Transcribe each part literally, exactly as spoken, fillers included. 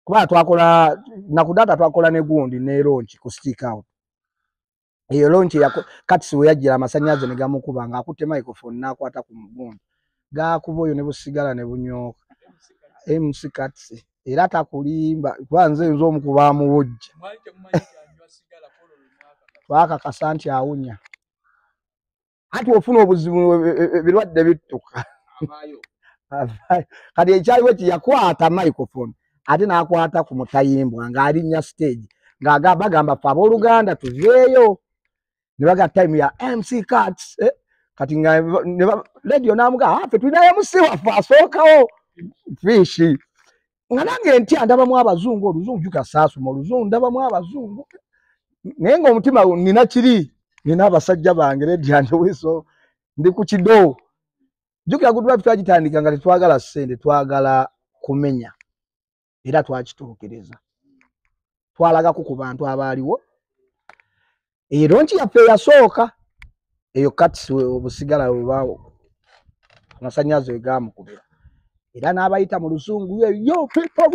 kuba twakola nakudata twakola ne gundi ne launch ku stick out iyo launch ya kati we yagira amasanyaze ne gamukuba nga akute microphone nakwata ku mugundi ga kuboyo ne busigala ne bunyoka M C Katsi era takulimba kwanze nzo mukuba mu wojja twaka kasanti awunya ati ofuna obuzibu birwadde bittuka kati ekyaliwo kiyakwata microphone ate nakwata ku mutayimbwa nga alinya stage nga bagamba fa abooluganda tuveeyo ne baga time ya M C Katsi eh? Kati nga radio namuga afe tulina M C waffe asookawo fishi nga nange ntya ndabamu abazungu oluzungu juka saasuma oluzungu ndabamu abazungu naye nga omutima nina kiri nina abasajja bange radio andowiso ndi ku kido jukira Goodlyfe twagitandika nga tetwagala ssente twagala kumenya era twakituukiriza twalagako ku bantu abaaliwo eyo lonchi yaffe yasooka eyo Katsi obusigala bwebaawo amasanyazo egamukubira era n'abayita mu lusungu yo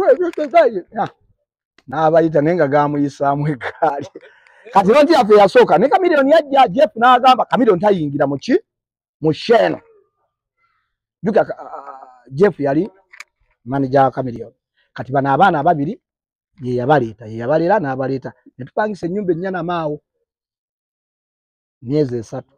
n'abayita naye nga gamuyisaamu eggaali kati lonchi yaffe yasooka ne Kamiliyoni yajja Jeff n'agamba Kamiliyoni tayingira mu ki mu sheno juka Jeff yali manager wa Kamiliyoni kati bana abaana babiri ye yabaleeta ye yabalera n'abaleeta ne tupangisa ennyumba ennyana maawo myezi esatu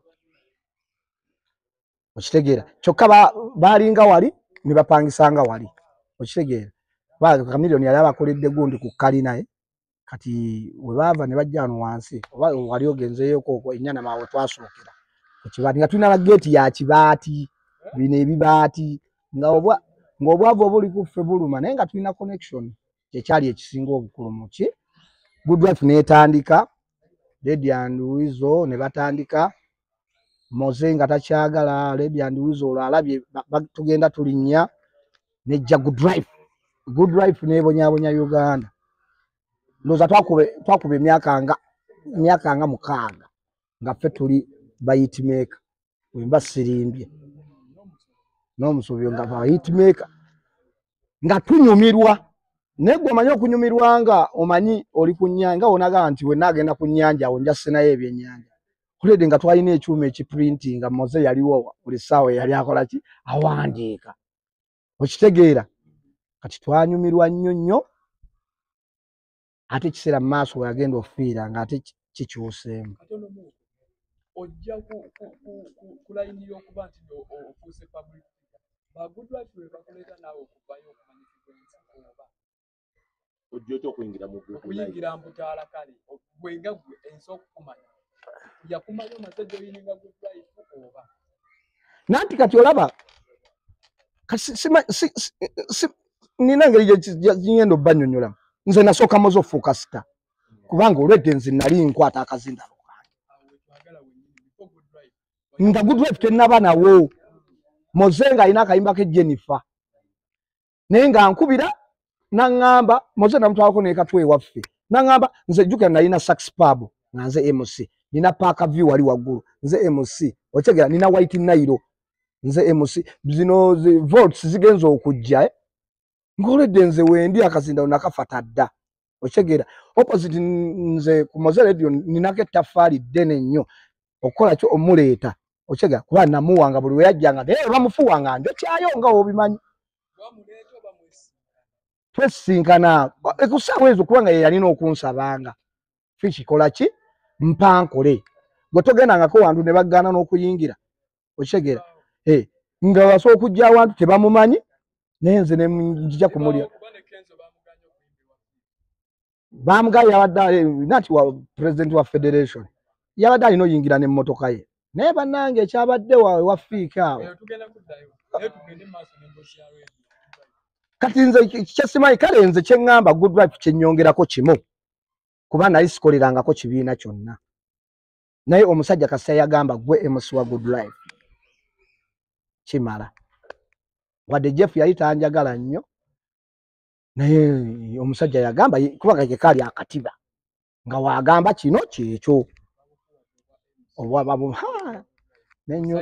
okitegeera kyokka baalinga wali ne bapangisanga wali okitegeera Kamiliyoni yali abakoledde gundi ku kalinaye kati we baava ne bajja wano wansi oba wali ogenzeeyoko ennyana maawe twasookera ku kibaati nga tulina na geeti ya kibaati bino ebibaati nga obwa ng'obwavu obuli ku ffe buluma naye nga tulina connection kyekyali ekisinga obukulu mu ki Goodlyfe n'etandika Lady and Wizo ne batandika Mowzey nga takyagala Lady and Wizo olwo alabye tugenda tulinnya nejja Goodlyfe Goodlyfe n'ebonyaabonya Uganda ndowooza twakuba emyaka nga emyaka nga mukaaga nga ffe tuli bayitmaker wemba sirimbye n'omusubi nga bayitmaker nga tunyumirwa naye gwe omanyi okunyumirwa nga omanyi oli ku nnyanja onaga nti we naagenda ku nnyanja awo nja ssenayo ebyennyanja kulede nga twalina ekyuma ekiprintinga Mowzey yaliwo buli ssaawa yali akola ki awandiika okitegeera kati twanyumirwa nnyo nnyo ate ekiseera mu maaso we yagenda ofiira nga ate kikyuseemu ojja ku layini y'okuba nti ofuuse public ba Goodlyfe we bakuleeta naawe okuvayo okumanyikibwa oba ojja otya okuyingira mu okuyingira mbutaala kale gwenga gwe ensi okukumanya yakumanyi omaze joyininga Goodlyfe oba nanti kati olaba nina ngeri gyengenda obbanyonnyola nze nasooka mozo ofuuka sita kubanga olwedde nze nali nkwata akazindalo nga Goodlyfe tennaba nawo Mowzey nga alina akayimba ke Jennifer naye nga nkubira naŋŋamba Mowzey namutwalako nekatwe ewaffe naŋŋamba nze jjukira nalina sax pub nga nze M C nina Park View wali waggulu nze M C okitegera nina White Nile nze M C zino votes zigenza okujja ng'olwedde nze wendi akazindalo nakafata dda okitegera opposite nze ku Mowzey radio ninako ettaffaali ddene nnyo okukola kyo omuleeta okitegera kuba namuwanga buli we yajjanga naye bamufuwanga njokyayo nga obimanyi twesinkana ekusaawa ezo kubanga ye yalina okunsabanga fikikola ki mpankole gwe togendangako wantu ne baggaana n'okuyingira okitegeera nga basobola okujja awantu tebamumanyi naye nze ne njija kumulya bamugaye yabadde nati wa president wa federation yabadde alina oyingira n'emmotoka ye naye bannange ekyabadde waawe wafiika awo kati nze kyesimanyi kale nze kyeŋŋamba Goodlyfe kyennyongerako kimu kuba nali sikolerangako kibiina kyonna naye omusajja kasita yagamba gwe M C wa Goodlyfe kimala wadde Jeff yali tanjagala nnyo naye omusajja yagamba kubanga kyekaali akatiba nga wagamba kino kyekyo obwababu nenyo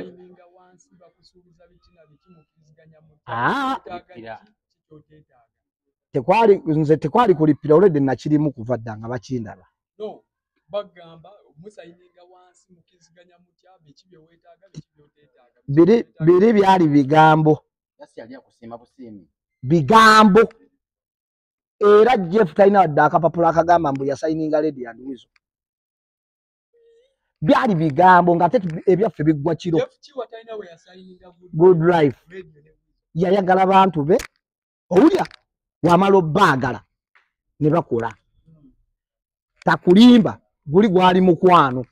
tekwali nze tekwali kulipira already nakirimu kuva ddanga bakindaba no bagamba musayininga wansi mukiziganya mutya biki bye weetaaga biki bye oteetaaga biri biri byali bigambo yasi yali akusima busimi bigambo era Jeff talina wadde akapapula akagamba mbu yasayininga Lady and Wizo byali bigambo nga ate ebyaffe biggwa kiro Jeff Chiwa talina we yasayininga Goodlyfe yayagala bantu be owulya wamala obbaagala ne bakola takulimba guli gwali mukwano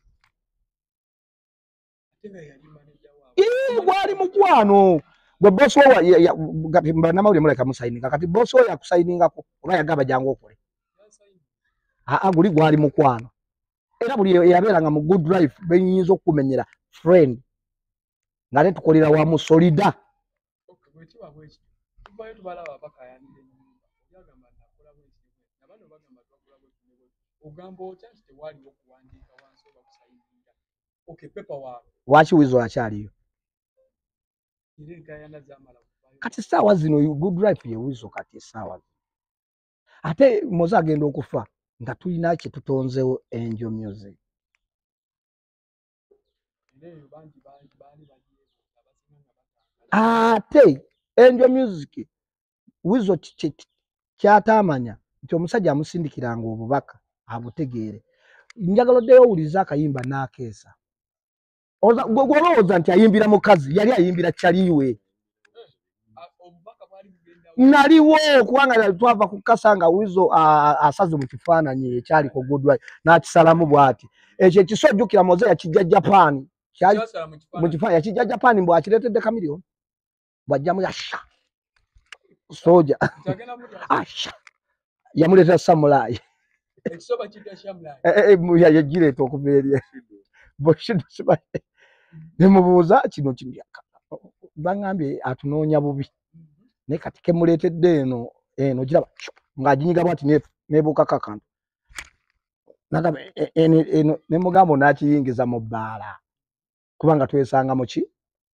ii gwali mukwano gwe bosi owa gati banamawulire muleka musayininga kati bosi oyo akusayiningako oba yagamba jangu okole aa guli gwali mukwano era buli eyabeeranga mu Goodlyfe benyinza okumenyera friend nga ne tukolera wamu solida waki Wizo akyaliyo kati saawa zino Goodlyfe ye Wizo kati saawa ate Mowzey agenda okufa nga tulina kye tutonzewo Angel Music ate Angel Music Wizo kyatamanya nti omusajja amusindikiranga obubaka abutegeere njagala oddeyo owuliza akayimba n'akeesa gwolowooza nti ayimbira mukazi yali ayimbira kyaliwe naliwo kubanga twava kukasa nga Wizo asaze mu kifaananyi ekyali ku Goodlyfe n'akisalamu bw'ati ekyo ekisojjukira Mowzey yakijja Japan kyali mu kifaananyi yakijja Japan mbw akireetedde Chameleone bw'ajjamu yasha soja asha yamuleetera samurai ekisoba kijja samurai yagireeta okuva eri Bushido ne mubuuza kino kimyaka bangambye atunoonya bubi naye kati kemuleetedde eno eno giraba ng'aginyiga bwati neebuukako akantu nagamba eno ne mugamba onaakiyingiza mu bbaala kubanga twesanga mu ki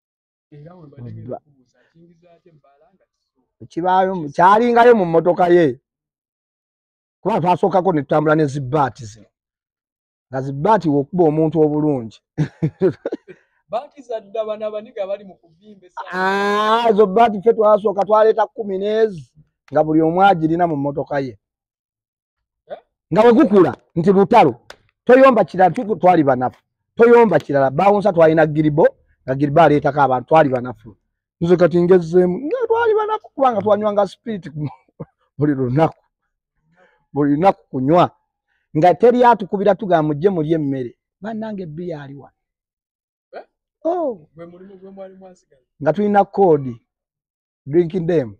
kibaayo kyalingayo mu mmotoka ye kubanga twasookako ne tutambula ne zibbaati zino nga zibbaati wokuba omuntu obulungi ezo bbaati ffe twasooka twaleeta kkumi n'ezi nga buli omu agirina mu mmotoka ye nga bwe gukula nti lutalo toyomba kirala twali banafu toyomba kirala bawunsa twalina giribo nga giribo aleetako abantu twali banafu nze kati ngezeemu nga twali banafu kubanga twanywanga spirit buli lunaku buli lunaku kunywa nga teri atukubira tugamba mujje mulye emmere bannange bbiya ali wano oh nga tulina koodi drinking them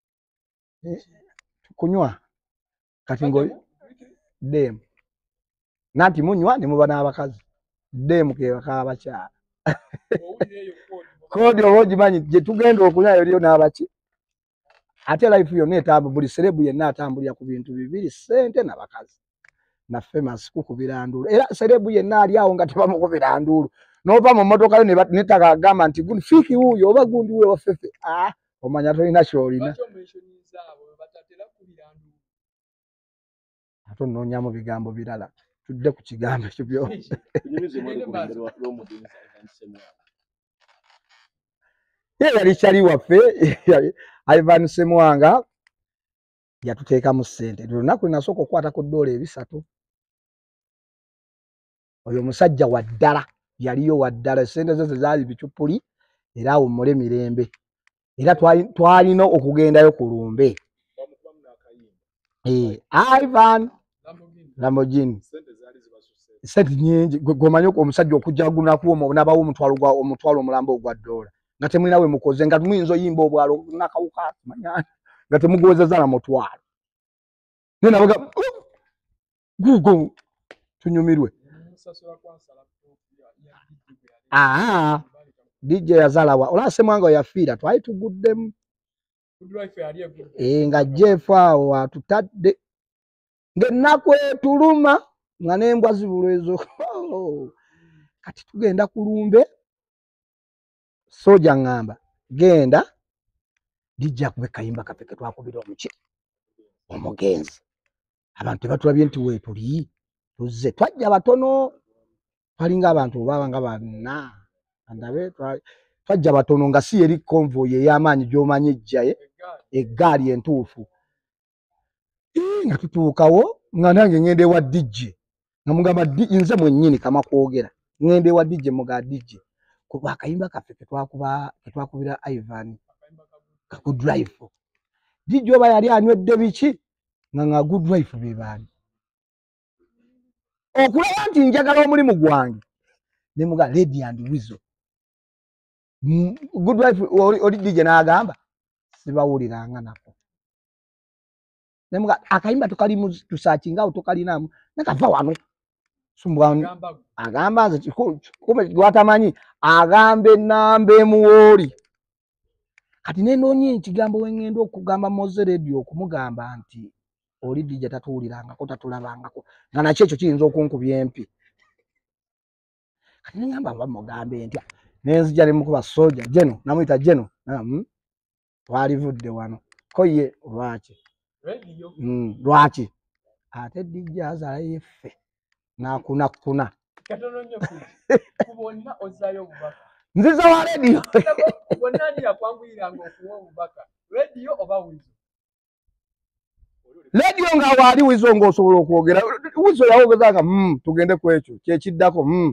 kunywa kati ngo dem nanti munywa ne muba n'abakazi dem ke bakabakyala koodi oba ogimanyi gye tugenda okunywa yoliyo n'abaki ate life yonna etambula buli serebu yenna atambulira ku bintu bibiri ssente n'abakazi naffe masiku ku biranduulu era serebu yenna ali awo nga tebamukubira nduulu n'ova mu mmotoka yo netaka agamba nti gundi fiiki wuuyo oba gundi wuuyo waffeffe ah omanya tolina kyolina ate onoonyamu bigambo birala tudde ku kigambo ekyo byo ye yali kyali waffe Ivan Semwanga yatuteekamu ssente lunaku linasooka okukwata ku ddoola ebisatu oyo musajja wa ddala yaliyo wa ddala ssente ze zaali bicupuli era awummule mirembe era twalina okugendayo ku lumbe Ivan Lamborghini ssente nyingi gwemanyi omusajja okujagulaku nabawo omutwalo omulambo ogwa ddoola nga temulina we mukoze nga muyinza oyimba obwalo nakawuka manya nga temugowezeza na mutwalo naye nabaga gugo tunyumirwe aa D J yazalawa ola Semwanga yafiira twali tuguddemu nga Jeff awo atutadde ng'ennaku etuluma nga n'embwa zibula ezo kati tugenda ku lumbe soja ngamba genda D J akube kayimba kapeke twakubira omuki omugenzi abantu batulabye nti we tuli tuzze twajja batono twalinga abantu baba nga bana andabe twajja batono nga si eri convoy ey'amaanyi gy'omanyi ejjaye eggaali entuufu nga tutuukawo nga nange ngende wa D J nga mugamba nze mwennyini kama kwogera ngende wa D J muga D J kuba akayimba kaffe ketwakuba ketwakubira Ivan ka Goodlyfe D J oba yali anywedde biki nga nga Goodlyfe be baani okulaba nti njagala omulimu gwange ne muga Lady and Wizo Goodlyfe oli D J n'agamba sibawuliranga nako ne muga akayimba tukali tusakinga tukalinamu nakava wano sumbwani agamba nze kumbe Byetamanyi agambe nambe muwoli kati nenonye ekigambo wengendo okugamba Mowzey radio okumugamba nti oli D J tatuwuliranga ko tatulabangako nga nakyo ekyo kiyinza okunkubya empi kati ngamba bamugambe ntya nenzija ne mukuba soja jeno namuyita jeno mm twalivudde wano ko ye lwaki radio mm lwaki ate D J azala yefe na kuna kuna katono nnyo kubonna ozayo obubaka nziza wa radio bonnani yakwanguyiranga okuwa obubaka radio oba Wizo radio nga wali Wizo ng'osobola okwogera Wizo yawogezanga mm tugende ku ekyo kyekiddako mm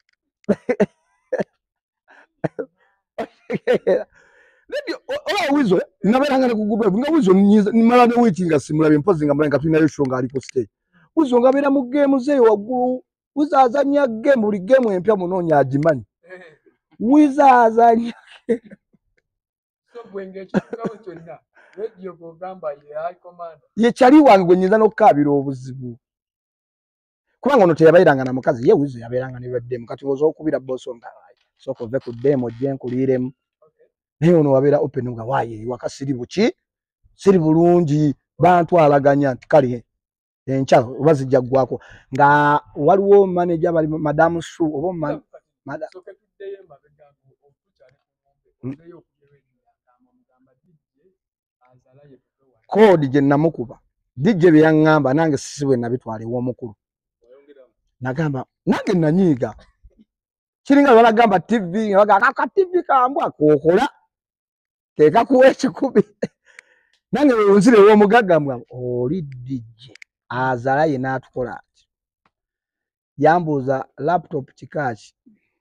radio oba Wizo naberanga ne ku Goodlyfe nga Wizo nimala ne wiki nga simulabe mpozi nga mulanga tulina yosho nga aliko stage Wizo nga bera mu game zeyo waggulu Wizo azanya game buli game empya munoonya agimanyi Wizo azanya so bwenge kikawo kyonna radio gogamba ye high command ye chali wange gwe nyinza n'okukabira obuzibu kubanga ono teyabairanga na mukazi ye Wizo yabeeranga ne beddemu kati ozo okubira boso nga soko ve ku demo je nkuliremu naye ono wabeera open nga waaye waka siri buki siri bulungi bantu alaganya nti kale encha bazijja gwako nga waliwo manager bali madam Su obo madam so ketuddeyo mabegango okukyali kumbe ozeyo okuyewenyanga amugamba D J azala ye kodi je namukuba D J byangamba nange sisiwe nabitwale wo mukulu nagamba nange nanyiga kiringa balagamba T V nga ka T V kambwa kokola keka kuwe kikubi nange wonzire wo mugagambwa oli D J azala ye natukola ati yambuza laptop kikachi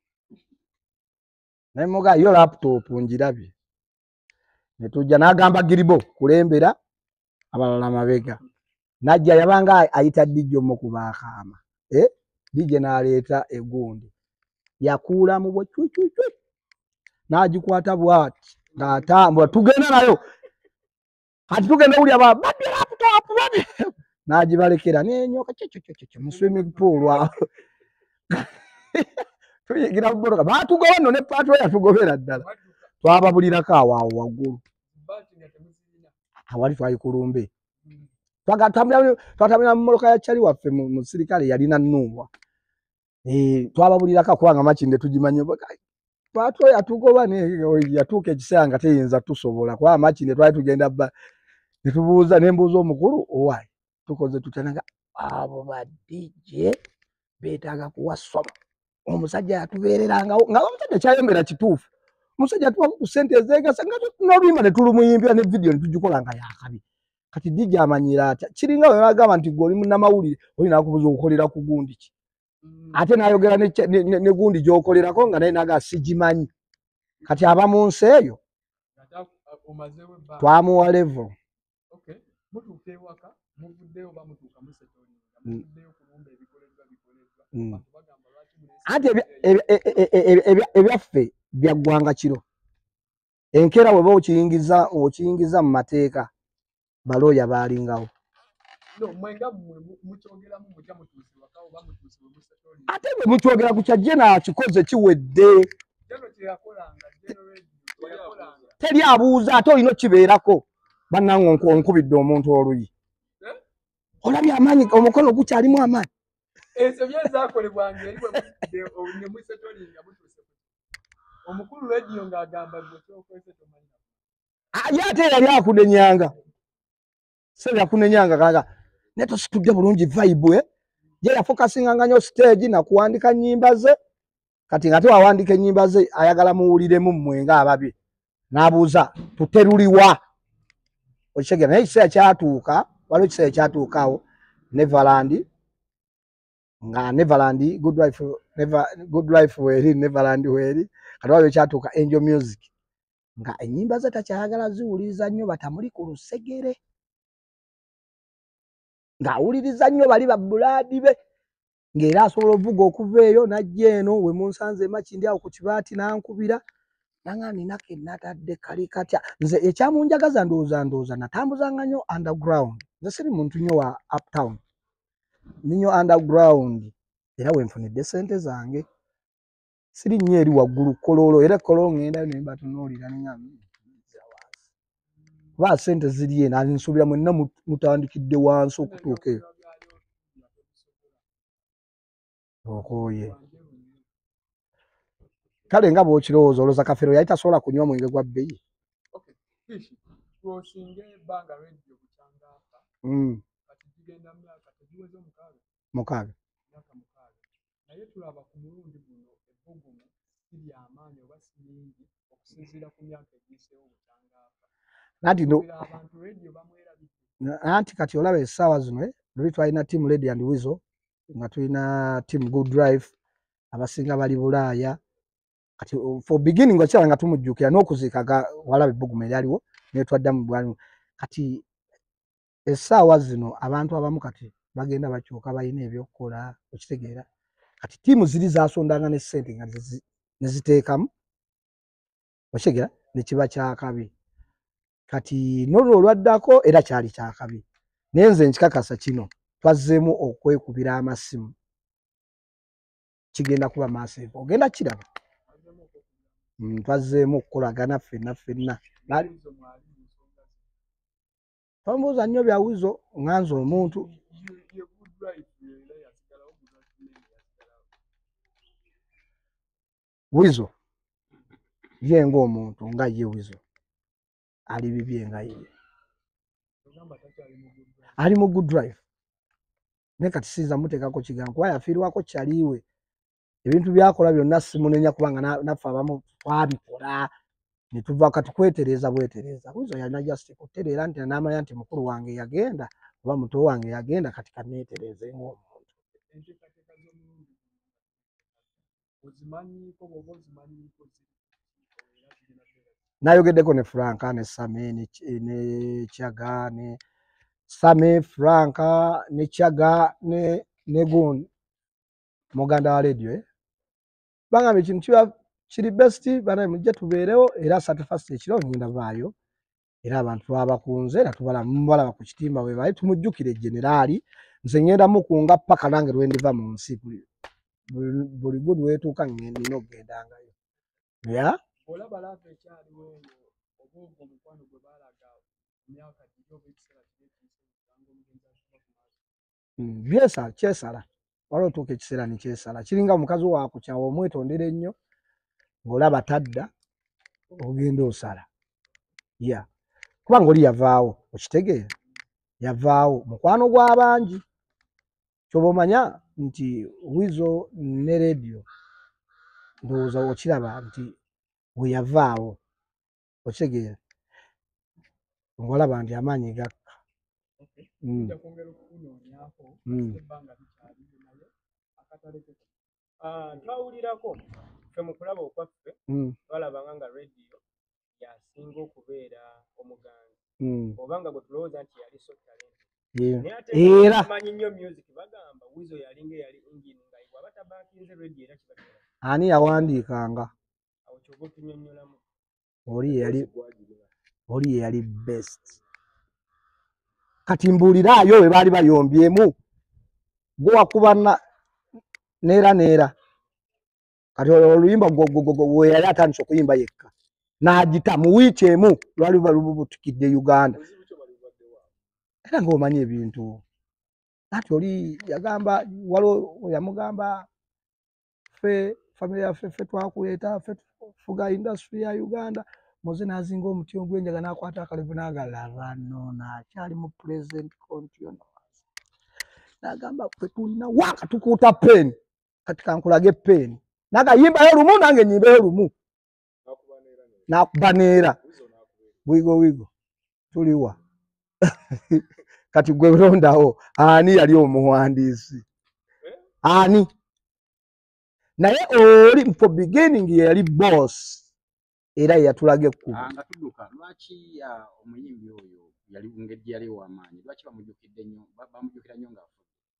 naye muga yo laptop njirabye netujja nagamba giribo kulembera abalala mabega najja yabanga ayita D J omukubakama eh D J naleta egundi yakula mu bwo chuchuchu najikwata bwati natambwa tugenda nayo kati tugenda uli aba badi laptop badi najibalekera nenyoka chechecheche mu swimming pool wa tuyigira boroka batugoba no ne patro yatugobera ddala twababulira ka waawo waggulu awali twayikulumbe twagatamya twatamya mu moloka ya chali waffe mu sirikale yalina nnuwa eh twababulira ka kubanga makinde tujimanye patro yatugoba ne yatuka ekisanga teyinza tusobola kwa makinde twali tugenda ba netubuuza nembuuza omukulu owai tukoze tutananga abo ba D J betaga kuwasoma omusajja yatubeereranga nga omusajja kyayembera kituufu omusajja tuwa ku sente zeegasa nga nolwimba ne tulumuyimbira ne video netugikola nga yakabi kati D J amanyira ati kiringa we bagamba nti goli munnamawulire oli nakubuza okukolera ku gundi ki ate nayogera ne, ne, ne gundi gyokolerako nga naye naga sigimanyi kati aba mu nsi eyo twamuwa level okay mutuuka ewaka muvuddeyo ba mutuuka musetoni muvuddeyo kulumba ebikoleddwa bikoleddwa bagamba ate ebyaffe byaggwanga kiro enkera weba okiyingiza okiyingiza mu mateeka balooya baalingawo no mwenga mukyogeramu mutya mutuusi wakawo ba mutuusi musetoni ate bwe mukyogera ku kyajje nakikoze kiwedde jeno teyakolanga jeno radio teyakolanga teri abuuza ate olina kibeerako bannange onkubidde omuntu oluyi olabye amaanyi omukono gukyalimu amaanyi eso byezakolebwanga eri ne musetoni nga mutuuse omukulu radio ng'agamba gwe kyokwese tomanyi ate yali akudenyanga sebya kunenyanga kaga neto situdde bulungi vibe eh je ya focusinga nganyo stage na kuandika nyimba ze kati ngati wawandike nyimba ze ayagala muwulire mu mwenga ababi nabuuza tuteruliwa okigera naye kiseera kyatuuka waliwo kiseera kyatuukaawo Neverland nga Neverland Goodlyfe never Goodlyfe weri Neverland weri kati waliwo kyatuuka Angel Music nga enyimba ze takyayagala ziwuliriza nnyo batamuli ku lusegere nga awuliriza nnyo bali babbulaadi be ng'era asobola ovuga okuva eyo najja eno we munsanze makindi awo ku kibaati nankubira nanga ninako natadde kali katya nze ekyamunjagaza ndowooza ndowooza natambuzanga nnyo underground nze siri muntu nnyo wa uptown ninyo underground era wenfunidde sente zange siri nnyo eri waggulu kololo era kololo ngenda ne mbatunuulira ninga kuba sente ziri eno azinsubira mwenna mutandikidde wansi okutuuka eyo okooye kale nga bw'okirowooza olowooza kafero yali tasobola kunywa mwenge gwa bbeyi mukaaga naye tulaba ku mulundi guno ebbugumu siri amaanyi oba siringi okusinziira ku myaka egiseewo butangaafa nati no abantu radio bamwerabidde anti kati olaba essaawa zino luli twalina team Lady and Weasel nga tulina team Goodlyfe abasinga bali Bulaaya kati for beginning wakyala nga tumujjukira n'okuziikaga walaba ebbugumu eryaliwo naye twaddamu bwalimu kati essaawa zino abantu abamu kati bagenda bakyuka balina ebyokukola okitegeera kati tiimu ziri zasondanga ne ssente nga ne ziteekamu okitegeera ne kiba kyakabi kati n'olwo olwaddako era kyali kyakabi naye nze nkikakasa kino twazzeemu okwekubira amasimu kigenda kuba maaso ogenda kiraba twazzeemu okukolagana ffenna ffenna tombuuza nnyo bya Wizo nganze omuntu Wizo ye ng'omuntu nga ye Wizo ali bibye nga ye ali mu Goodlyfe naye kati sinza muteekako kigambo kuba yafiirwako kyaliwe ebintu byakola byonna simunenya kubanga naffe abamu twabikola ne tuva kati kwetereeza bwetereeza Wizo yalina just kutereera nti n'amanya nti mukulu wange yagenda oba muto wange yagenda kati kanneetereeze ng'omuntu nayogeddeko ne Franka ne Same ne Kyaga ne Same Franka ne Kyaga ne ne Gundi muganda wa radio eh bangamba ekintu kiba kiri best bana mujje tubeerewo era satisfaction ekiro ngenda vaayo era abantu twabakunze era tubala mbalaba ku kitimba we bali tumujjukire generali nze ngenda mukunga paka nange lwendiva mu nsi buli good wetuuka ngenda ogendangayo ya olaba laafu ekyaliwo eyo oba ogwo mukwano gwe baalaga emyaka giri oba ekiseera kiri byesala kyesala waliwo otuuka ekiseera ne kyesala kiringa omukazi wakukyawa omwetondera ennyo ng'olaba tadda ogenda osala ya kubanga oli yavaawo okitegeera yavaawo mukwano gw'abangi kyoba omanya nti Wizo ne radio ndowooza okiraba nti we yavaawo okitegeera ng'olaba nti amaanyi gakka twawulirako ffe mu kulaba okwaffe twalabanga nga radio yasinga okubeera omuganga obanga gwe tulowooza nti yali so talent naye ate amanyi nnyo music bagamba Wizo yalinga yali engine nga bw'aba tabankinze radio era kibatera ani yawandiikanga awo kyoba otunyonnyolamu oli yali oli yali best kati mbuuliraayo we baali bayombyemu gwe wakuba neera neera kati oluyimba we yali atandise okuyimba yekka n'agita mu wiiki emu lwali lububutukidde Uganda era ng'omanyi ebintu ati oli yagamba waliwo yamugamba ffe famire yaffe ffe twakuleeta ffe tufuga industry ya Uganda Mowzey nazinga omuti ogwenjaga nakwata akalevu nagalaba nona akyali mu present continuous nagamba kwe tulina waka tukuuta pen kati kankulage pen nagayimbayo lumu nange nyimbeyo lumu nakubaneera wigo wigo tuliwa kati gwe rondawo ani yali omuwandiisi ani naye oli for beginning yali boss era yatulage ku anga tuduka lwaki omuyimbi oyo yali ngejje yali wamaanyi lwaki bamujjukidde nnyo bamujjukira nnyo nga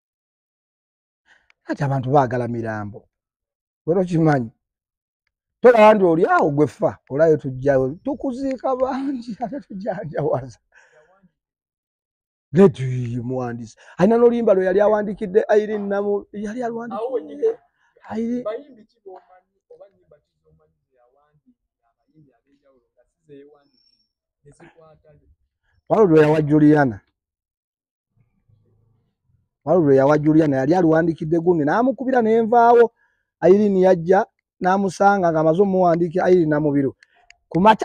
ati abantu baagala mirambo wero kimanyi tolaba ndi oli awo gwe ffa olayo tujjayo tukuziika bangi ate tujanjawaza leti muwandiisi alina n'oluyimba lwe yali awandikidde Irene namu yali alwandikidde Irene bayimbi kibomanyi oba nyimba kibomanyi yawandikira abayimbi ab'enjawulo nga sizeewandikira ne zikwata waliwo lwe yawa Juliana waliwo lwe yawa Juliana yali aluwandikidde gundi n'amukubira n'envaawo Irene yajja n'amusanga ng'amaze omuwandiikira Irene namubiru ku mata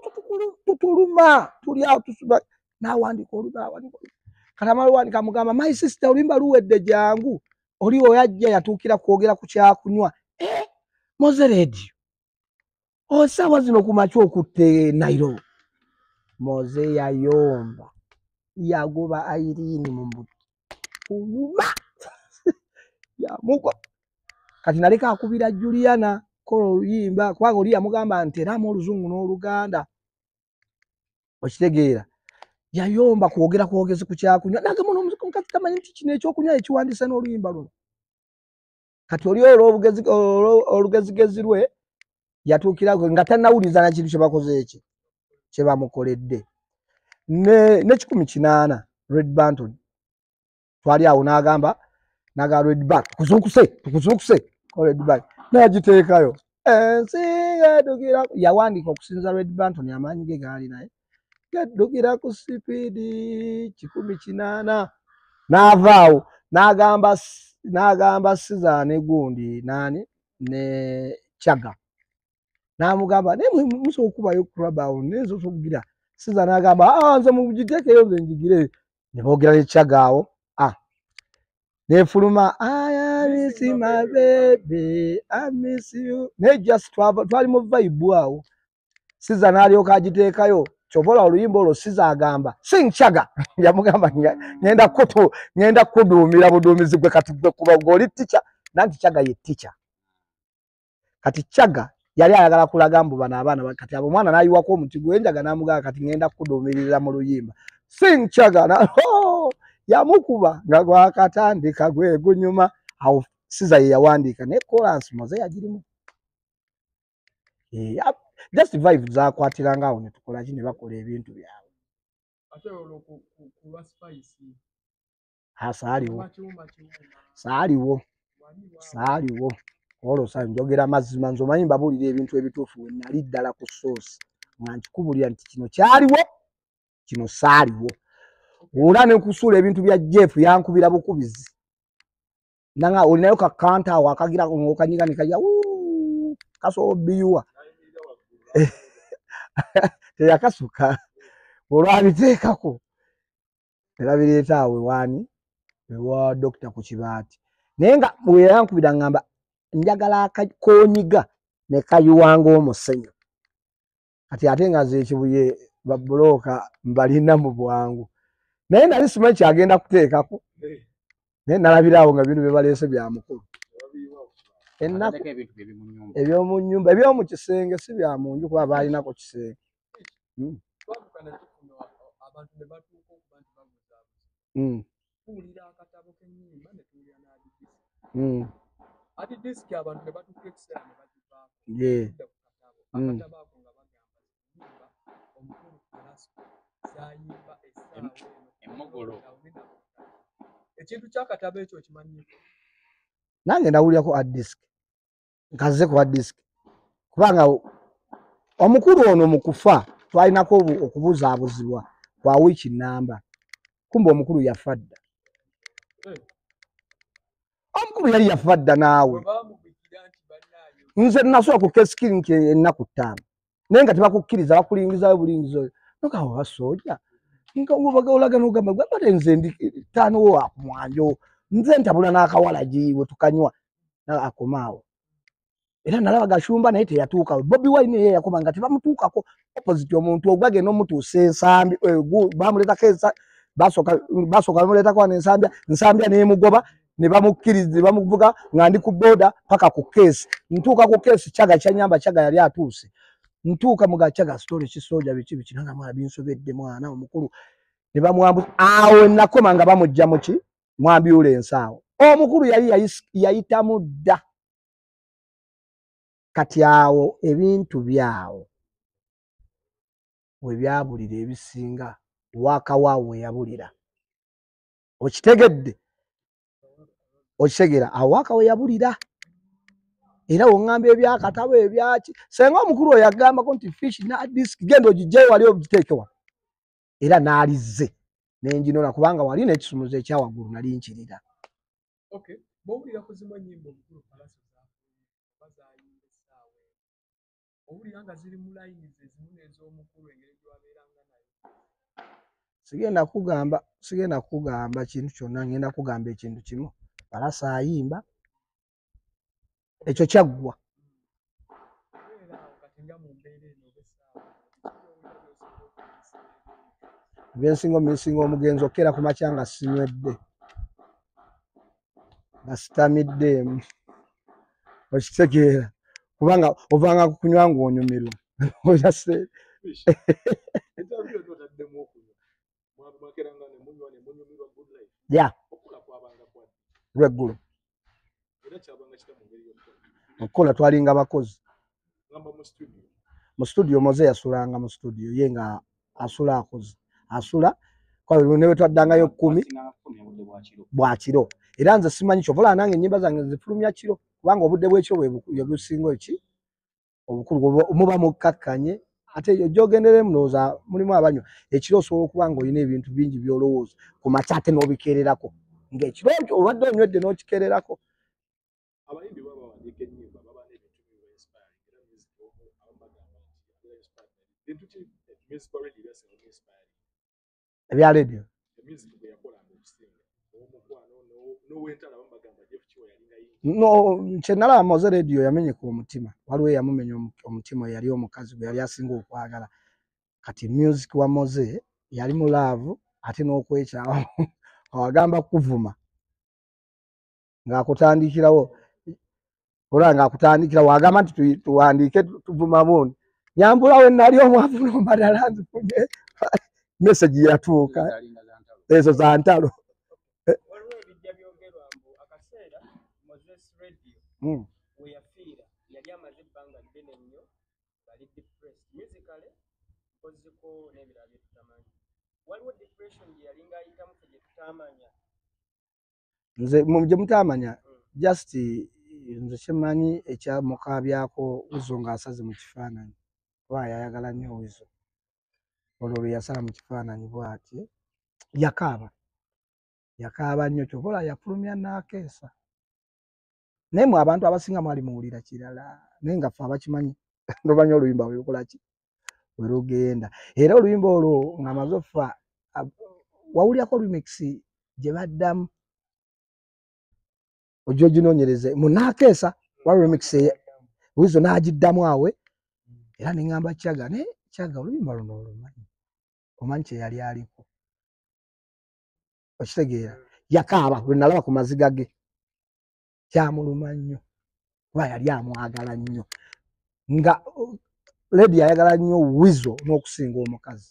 tutuluma tuli awo tusuba n'awandika olubaawo kati amala owandika amugamba my sister oluyimba luwedde jangu oli oyajja yatuukira kwogera ku kyakunywa eh Mowzey radio osaawa zino ku makya okutte Nairobi Mowzey yayomba yagoba Irene mu mbuto uluma yamugwa kati naleka akubira Juliana ko oluyimba kubanga oli yamugamba nti eramu oluzungu n'oluganda okitegeera yayomba kwogera kwogezi ku kyakunywa nagamba n'omuziki omukazi tamanyi nti kino ekyokunywa ekiwandiisa n'oluyimba luno kati oli olw'obugezi olugezigezi lwe yatuukirako nga tannawuliza na kintu kye bakoze eki kye bamukoledde ne ne kikumi kinaana Red Banton twali awo n'agamba naga Red Back kuzukuse tukuzukuse ko Red Back n'agiteekayo ensi yadugira yawandika okusinza Red Banton amaanyi ge gaali naye yadugira ku sipidi kikumi kinaana n'avaawo n'agamba n'agamba Siza ne gundi nani ne Chaga n'amugamba ne muso okubayo kurabawo nezo tugira Siza n'agamba ah nze mugiteekeyo nze njigire ne boogera ne Chaga awo ah nefuluma I miss my baby I miss you ne just twali mu vibe awo Siza n'alyoka agiteekayo chobola oluyimba olwo Siza agamba sing Chaga yamugamba ngenda kuto ngenda kuduumira buduumizi gwe kati gwe kuba goli teacher nanti Chaga ye teacher kati Chaga yali ayagala kulaga mbu bana abaana kati abo mwana nayiwako omuti gwenjaga namugaa kati ngenda kuduumirira mu luyimba sing Chaga na oh, yamukuba nga gwakatandika gwe gunyuma awo Siza ye yawandika ne chorus Mowzey yagirimu eh just vibe zakwatiranga awo ne tukola kine bakola ebintu byabwe ate olwo ku lwa spice hasaaliwo saaliwo saaliwo olwo sa njogera mazima nzo manyi mbabulira ebintu ebituufu we nali ddala ku source nga nkikubulira nti kino kyaliwo kino saaliwo ora ne kusula ebintu bya Jeff yankubira bukubizi nanga olinayo ka kanta awo akagira okanyiga nikaja kaso biwa teyakasuka olwabiteekako erabireeta awe wani ewa Doctor ku kibaati naye nga bwe yankubira ngamba njagala akakonyiga ne kayuwanga omusenyu kati ate nga ze kibuye babulooka mbalina mu bwangu naye nali simanyi kyagenda kuteekako naye nalabiraawo nga bino bye baleese bya mukulu ennaku ebyomu nnyumba ebyomu kisenge si bya munju kuba baalinako kisenge abantu ne batuuka okuba nti babuzaabuza tuwulira akatabo k'ennyimba ne tuwulira n'adidisiki adidisiki abantu ne batuuka ekiseera ne bagivaako akatabo ako nga bagamba ennyimba omukulu Kalasco zayimba essaawa emmogolo ekintu ky'akatabo ekyo kimanyiko nange ndawulirako adisiki nkaze ku adisiki kubanga omukulu ono mu kufa twalinako okubuzaabuzibwa kwa wiiki namba kumbe omukulu yafa dda omukulu yali yafa dda naawe nze nasooka ku kesikiri nke ennaku ttaano nenga tebakukkiriza bakulingizayo bulingizo nokawo basoja nga ubaga olaga nogamba gwabate nze ndi tano wa mwanjo nze ntabula n'akawala jiwe tukanywa na akomaawo era nalaba gashumba naye teyatuuka Bobi Wine yeye yakoma nga tebamutuukako opposite omuntu ogwage n'omutuusa ensambi bamuleta kesa basoka basoka bamuleta kwa ensambya ensambya nemugoba ne bamukkiriza bamuvuga nga ndi ku boda paka ku case ntuuka ku case Kyaga kyanyamba Kyaga yali atuuse ntuuka muga Kyaga story kisoja bichi bichi nanga mwana binsobedde mwana omukulu ne bamwambu awo nakoma nga bamujja muki mwambiulensi awo omukulu yali yayita mudda kati awo ebintu byawo we byabulira ebisinga wakawawe yabulira okitegedde okisegera awaka we yabulira era wongambe ebyakatabo ebyaki senga omukulu oyo yagamba ko nti fish na disk gendo gije wali obitekewa era naalize nenjinona kubanga wali n'ekisumuzo ekyawagulu nali nkirira. Okay, bawulira kuzimba nyimbo mukulu palasa bazayi sawe bawulira nga ziri mu line zezimu ez'omukulu engeri gwabeeranga nayo. Sigenda kugamba sigenda kugamba kintu kyonna ngenda kugamba ekintu kimu palasa ayimba ekyo kyaggwa byensingo misingo omugenzi okera ku makyanga sinywedde nasitamiddeemu okitegeera kubanga ovanga kukunywa ng'onyumirwa oyase ya lweggulo okukola twalinga bakozi mu studio Mowzey yasulanga mu studio ye nga asula akozi asula kwa newe twaddangayo kumi bwakiro era nze simanyi kyovola nange ennyimba zange zifulumya kiro kubanga obudde bw'ekyo bwe businga eki obukulu muba mukakkanye ate eyo gyogendere mulowooza mulimu abanywa ekiro osobola okuba nga olina ebintu bingi byolowooza ku makya ate n'obikererako ng'ekiro ekyo obadde onywedde n'okikererako. Abayimbi baba bawandiika ennyimba baba n'ebintu bya inspiring era music abagamba nti bintu ki music already byase inspiring ebya radio music bwe yakolanga okusinga omukwano n'owentala bamugamba Jeff Kiwa yalinga yingi no kyenalaba Mowzey radio yamenyeka omutima waliwo eyamumenya omutima yali omukazi gwe yali asinga okwagala kati music wa Mowzey yali mu love ate n'okwekyawa awagamba kuvuma ng'akutandikirawo ola ng'akutandikira wagamba nti tuwandiike tuvuma bundi nyambula we nali omwavu n'ombadala nzifunye message yatuuka ezo za ntalo. Waliwo ebijja byogerwa mbu akaseera Mowzey radio we yafiira yali amaze ebbanga ddene nnyo bali depressed musically koziko n'ebirala bye tutamanyi waliwo depression gye yalinga ayitamu fe gye tutamanya nze gye mutamanya just nze kimanyi ekyamukabyako Wizo ng'asaze mu kifaananyi kuba yayagala nnyo Wizo olwo lwe yasala mu kifaananyi bw'ati yakaaba yakaaba nnyo kyobola yafulumya n'akeesa naye mwe abantu abasinga mwali muwulira kirala naye nga ffe abakimanyi nobanya oluyimba bwe lukola ki bwe lugenda era oluyimba olwo ng'amaze offa wawulyako remix gye baddamu ojjo ginoonyereze munaakeesa wa remix Wizo n'agiddamu awe era ne ŋŋamba Kyaga naye Kyaga oluyimba luno olumanyi omanyi kye yali aliko okitegeera yakaaba lwe nalaba ku maziga ge kyamuluma nnyo kuba yali amwagala nnyo nga lady ayagala nnyo Wizo n'okusinga omukazi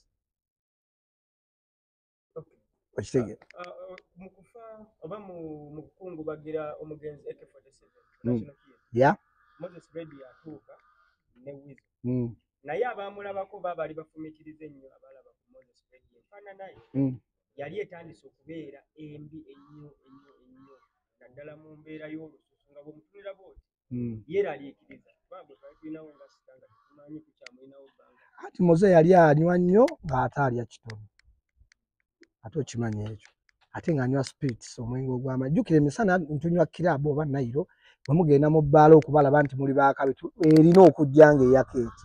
okitegeera mu kufa oba mu kukungubagira omugenzi A K forty-seven ya Mowzey radio atuuka ne Wizo naye abamulabako baabali bafumikiriza ennyo abalaba ku Mowzey radio faana naye yali etandise okubeera embi ennyo ennyo ennyo naddala mu mbeera y'olususu nga bw'omutunira bwoti yeeraliikiriza kubanga bwe twali tulinawo nga sitanga tumanyi tukyamulinawo bbanga ati Mowzey yali anywa nnyo ng'ate alya kitono ate okimanyi ekyo ate ng'anywa spirits omwenge ogw'amagi jjukira emisana ntunywa kirabo oba nayiro bwe mugenda mu bbaala okubalaba nti muli baakabi erina okujja ng'eyakeeki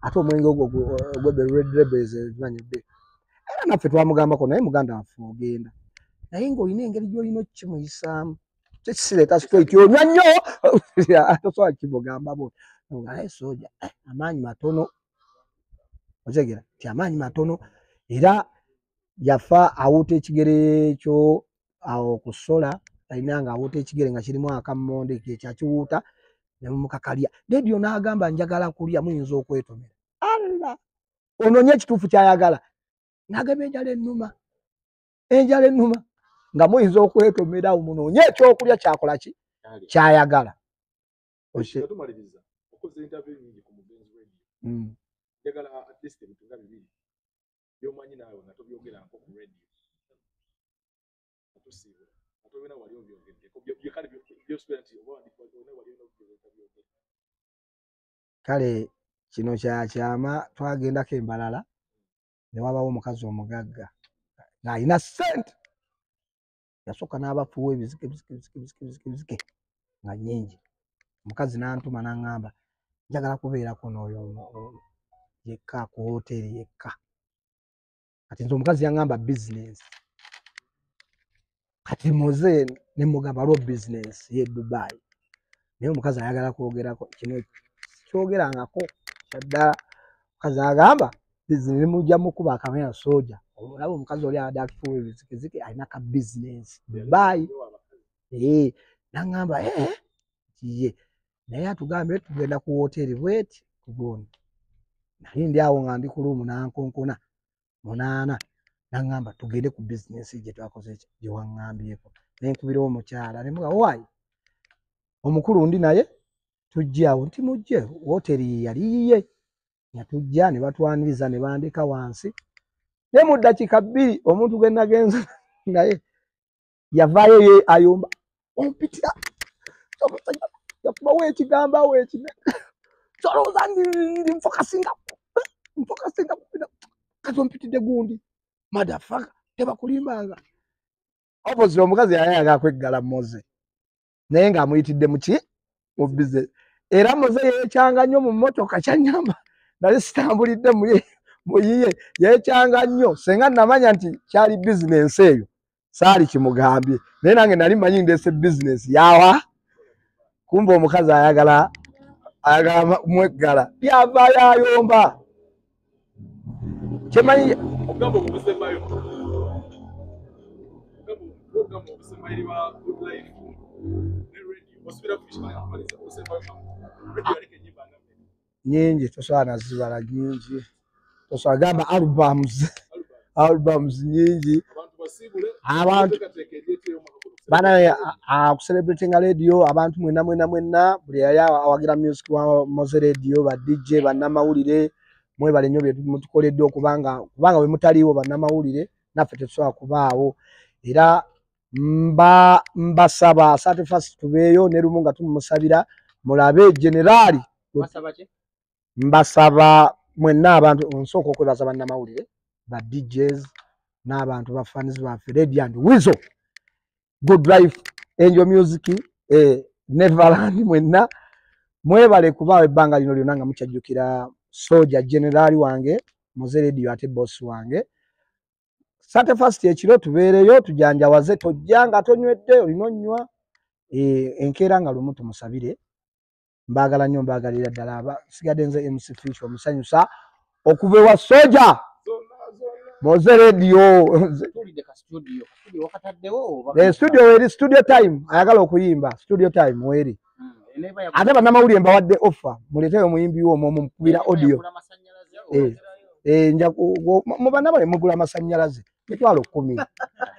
ate omwenge ogwo gwebe red rebels manyidde era naffe twamugambako naye muganda waffe ogenda naye ng'olina engeri gy'olina okukimuyisaamu tekisireeta straight onywa nnyo tosobola kimugamba bo naye soja amaanyi matono otegera ti amaanyi matono era yafa awuuta ekigere ekyo awo kusola alina nga awuuta ekigere nga kirimu akammonde kyekyakiwuuta ne mumukakalya Deddio n'agamba njagala kulya muyinza okwetomera alla ononye ekituufu kyayagala n'agamba enjala ennuma enjala ennuma nga muyinza okwetomera munoonye ekyokulya kyakola ki kyayagala tumaliriza okoze interview nyingi ku Mugenzi Radio njagala at least ebintu nga bibiri byomanyi naawe nga tobyogerako ku radio atusiiba atobera wali obyogeddeko byekale byosubira nti oba wandikwaona wali obyogera kale kino kyakyama twagendako embalala ne wabawo omukazi omugagga ng'alina ssente yasooka n'abafuuwa ebizike bizike bizike bizike bizike bizike nga nnyingi omukazi n'antuma n'aŋŋamba njagala kubeerako n'oyo yekka ku woteeri yekka kati nze omukazi yaŋŋamba bizinensi kati muze ne mugamba lwo bizinensi ye Dubai naye omukazi ayagala kwogerako kino kyogerangako kyaddala omukazi agamba bizinensi mujja mukuba akamenya soja olaba omukazi oli adde akifuuwa ebizikiziki alina ka bizinensi Dubai ee n'aŋŋamba ee kiye naye atugambe tugenda ku woteeri bweti kugundi nali ndi awo nga ndi ku luumu n'ankonkona munaana n'aŋŋamba tugende ku bizinensi gye twakoze gye waŋŋambyeko ne nkubira omukyala ne muga waayi omukulu ndi naye tujja awo nti mujje woteeri ye yali yiye nga tujja ne batwaniriza ne bandeka wansi ne mu ddakiika bbiri omuntu gwe nagenza naye yavaayo ye ayomba ompitira yakubawo ekigamba awo ekine solowooza ndi nfokasinga nfokasinga kati ompitidde gundi madafaka tebakulimbanga obozira omukazi yayayaga kweggala Mowzey naye ng'amuyitidde muki mu bizinesi era Mowzey yeekyanga nnyo mu mmotoka kyanyamba nali sitambulidde muyiye yeekyanga nnyo senga namanya nti kyali bizinensi eyo saali kimugambye naye nange nali manyi ndeese bizinensi yawa kumba omukazi ayagala ayagala mweggala byavaayo ayomba kyemanyi ogambo obusembayo ogambo obusembayo ba Goodlyfe ne radio osubira kushimanya amaliza obusembayo radio alike nyimba ngambe nyingi tosobola nazibala nyingi tosobola gamba albums albums nyingi abantu basibule abantu bana akucelebratinga radio abantu mwena mwena mwena buli yali awagira music wa Mowzey Radio ba D J bannamawulire mwebale nnyo bye mutukoledde okubanga kubanga we mutaliiwo bannamawulire naffe tetusobola kubaawo era mba mbasaba sate first tubeeyo ne lumu nga tumumusabira mulabe generali mbasaba mwenna abantu nsooka okwebaza bannamawulire ba D Js n'abantu ba fans baffe Radiant Wizo Goodlyfe Angel Music eh Neverland mwenna mwebale kubaawo ebbanga lino lyonna nga mukyajjukira soja generali wange Mowzey Radio ate boss wange sate first ekiro tubeereyo tujanjawaze tojjanga tonywedde olina onnywa eh enkeera nga lumu tumusabire mbagala nnyo mbagalira ddala aba sigadde nze M C Future omusanyusa okuva ewa soja Mowzey Radio tulide ka studio studio wakataddewo eh studio weri studio time ayagala okuyimba studio time weri ate bannamawulire mbawadde offer muleteyo muyimbi wo omwo mukubira audio eh eh nja mu bannamawulire mugula amasannyalaze mitwalo kumi